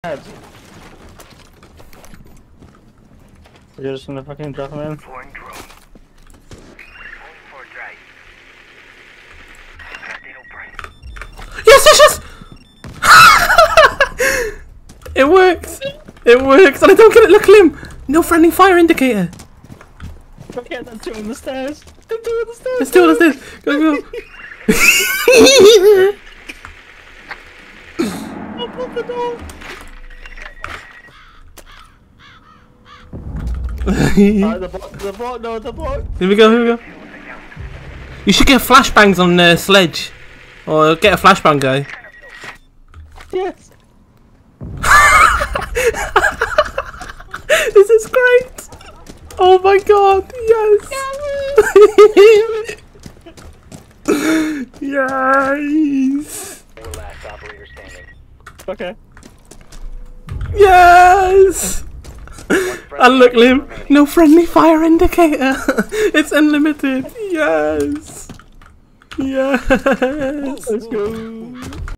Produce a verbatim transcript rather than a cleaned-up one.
You're just gonna fucking drop him in? Yes, yes, yes! It works! It works! And I don't get it, look at him! No friendly fire indicator! Okay, that's two on the stairs! They're two on the stairs! Let's do it, let's do it! Go, go! Open the door! uh, the bot, the bot, no, the bot! Here we go, here we go. You should get flashbangs on uh, Sledge. Or get a flashbang guy. Yes! This is great! Oh my god, yes! Yes! Okay. Yes! And look, Lim, no friendly fire indicator. It's unlimited. Yes. Yes. Let's go.